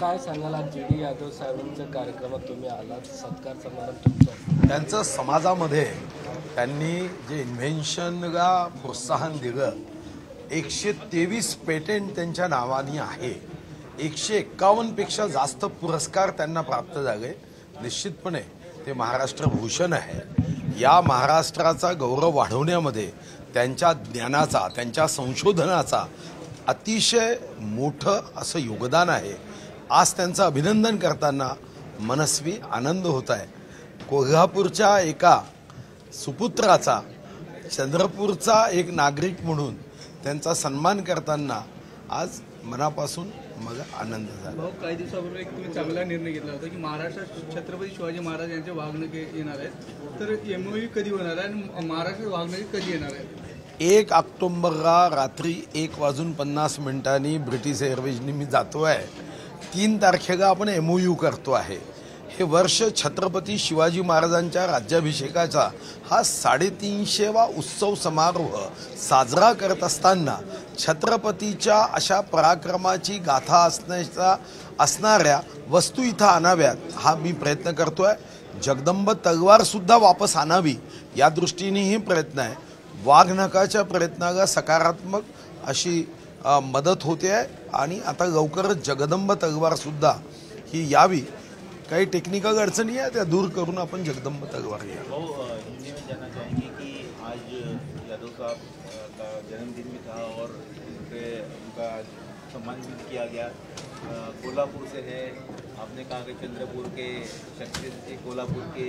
काय सांगाल आज जी.डी. यादव साहेबांच्या कार्यक्रमात तुम्ही आलात, सत्कार समारंभ तुमचा? त्यांचं समाजामध्ये त्यांनी जे इन्व्हेन्शनला प्रोत्साहन दिलं, 123 पेटेंट त्यांच्या नावाने आहे, 151 पेक्षा जास्त पुरस्कार त्यांना प्राप्त झाले। निश्चितपणे ते महाराष्ट्र भूषण आहे। या महाराष्ट्राचा गौरव वाढवण्यामध्ये त्यांच्या ज्ञानाचा, त्यांच्या संशोधनाचा अतिशय मोठं असं योगदान आहे। आज त्यांचं अभिनंदन करताना मनस्वी आनंद होत आहे। कोल्हापूरच्या एका सुपुत्राचा, चंद्रपूरचा एक नागरिक म्हणून त्यांचा सन्मान करताना आज मनापासून मला आनंद झाला। भाऊ, काही दिवसापूर्वी तुम्ही चांगला निर्णय घेतला होता की महाराष्ट्रात छत्रपती शिवाजी महाराज यांचे वाघनखे येणार आहेत, तर एमओयू कधी होणार आहे आणि महाराष्ट्रात वाघनखे कधी येणार आहेत? 1 ऑक्टोबरला रात्री 1:50 ब्रिटिश एअरवेजनी मी जातो आहे। 3 तारखेला आपण एमओयू करतो आहे। हे वर्ष छत्रपती शिवाजी महाराजांच्या राज्याभिषेकाचा हा 350वा उत्सव समारोह साजरा करत असताना छत्रपतीच्या अशा पराक्रमाची गाथा असणाऱ्या वस्तू इथं आणाव्यात हा मी प्रयत्न करतोय। जगदंब तलवार सुद्धा वापस आणावी या दृष्टीनेही प्रयत्न आहे। वाघनखाच्या प्रयत्नाला सकारात्मक अशी मदत होते आहे आणि आता लवकरच जगदंब तलवार सुद्धा ही यावी। काही टेक्निकल अडचणी है त्या दूर करून अपन जगदंब तलवार लिया। हिंदी में जानना चाहेंगे कि आज यादव साहब का जन्मदिन भी था और उनका सम्मान भी किया गया। कोल्हापुर से है, आपने कहा कि चंद्रपुर के शख्सियत से कोल्हापुर के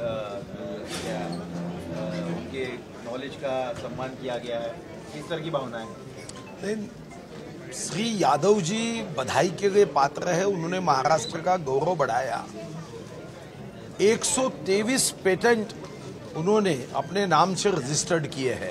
उनके नॉलेज का सम्मान किया गया है, किस तरह की भावना है? श्री यादव जी बधाई के लिए पात्र है। उन्होंने महाराष्ट्र का गौरव बढ़ाया। 123 पेटेंट उन्होंने अपने नाम से रजिस्टर्ड किए हैं।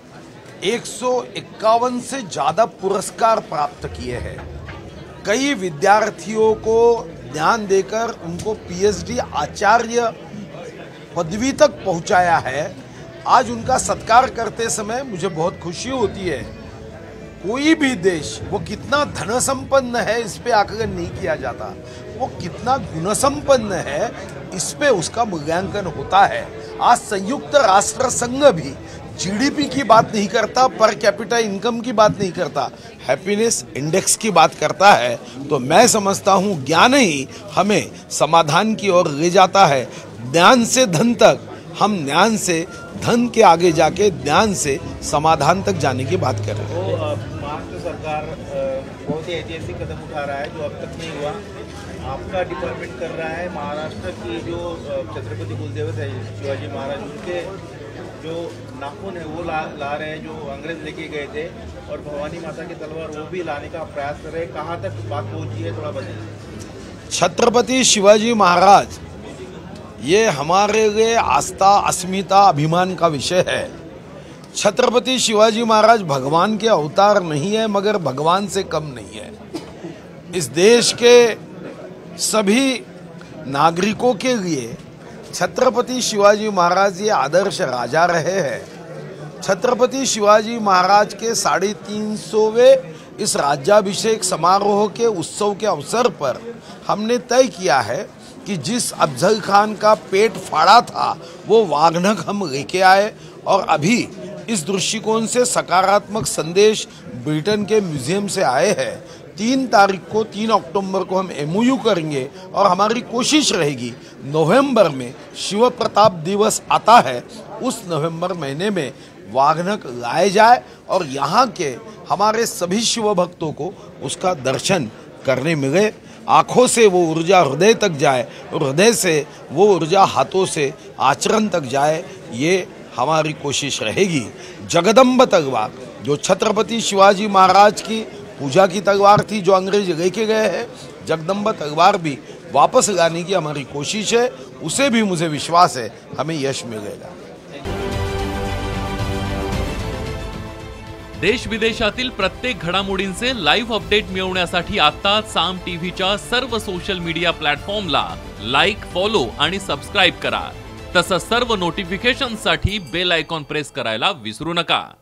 151 से ज़्यादा पुरस्कार प्राप्त किए हैं। कई विद्यार्थियों को ज्ञान देकर उनको पीएचडी आचार्य पदवी तक पहुंचाया है। आज उनका सत्कार करते समय मुझे बहुत खुशी होती है। कोई भी देश वो कितना धन संपन्न है इस पे आकलन नहीं किया जाता, वो कितना गुण संपन्न है इस पे उसका मूल्यांकन होता है। आज संयुक्त राष्ट्र संघ भी जीडीपी की बात नहीं करता, पर कैपिटा इनकम की बात नहीं करता, हैप्पीनेस इंडेक्स की बात करता है। तो मैं समझता हूँ ज्ञान ही हमें समाधान की ओर ले जाता है। ज्ञान से धन तक, हम ज्ञान से धन के आगे जाके ज्ञान से समाधान तक जाने की बात कर रहे हैं। महाराष्ट्र सरकार बहुत ही ऐतिहासिक कदम उठा रहा है जो अब तक नहीं हुआ। आपका डिपार्टमेंट कर रहा है महाराष्ट्र की जो छत्रपति कुलदेवत है शिवाजी महाराज, उनके जो नाखून है वो ला रहे हैं, जो अंग्रेज लेके गए थे, और भवानी माता की तलवार वो भी लाने का प्रयास कर रहे हैं। कहाँ तक बात पहुँची है, थोड़ा बताइए। छत्रपति शिवाजी महाराज ये हमारे लिए आस्था, अस्मिता, अभिमान का विषय है। छत्रपति शिवाजी महाराज भगवान के अवतार नहीं है, मगर भगवान से कम नहीं है। इस देश के सभी नागरिकों के लिए छत्रपति शिवाजी महाराज ये आदर्श राजा रहे हैं। छत्रपति शिवाजी महाराज के 350वें इस राज्याभिषेक समारोह के उत्सव के अवसर पर हमने तय किया है कि जिस अफजल खान का पेट फाड़ा था वो वाघनख हम लेके आए, और अभी इस दृष्टिकोण से सकारात्मक संदेश ब्रिटेन के म्यूजियम से आए हैं। 3 तारीख को, 3 अक्टूबर को हम एमओयू करेंगे और हमारी कोशिश रहेगी नवंबर में शिव प्रताप दिवस आता है, उस नवंबर महीने में वाघनख लाए जाए और यहाँ के हमारे सभी शिव भक्तों को उसका दर्शन करने मिले। आँखों से वो ऊर्जा हृदय तक जाए और हृदय से वो ऊर्जा हाथों से आचरण तक जाए, ये हमारी कोशिश रहेगी। जगदंब तलवार जो छत्रपति शिवाजी महाराज की पूजा की तलवार थी, जो अंग्रेज लेके गए हैं, जगदंब तलवार भी वापस लाने की हमारी कोशिश है। उसे भी मुझे विश्वास है हमें यश मिलेगा। देश विदेशातील प्रत्येक घडामोडींचे लाईव्ह अपडेट मिळवण्यासाठी आता साम टीव्हीच्या सर्व सोशल मीडिया प्लॅटफॉर्मला लाईक, फॉलो आणि सबस्क्राइब करा। तसंच सर्व नोटिफिकेशनसाठी बेल आयकॉन प्रेस करायला विसरू नका।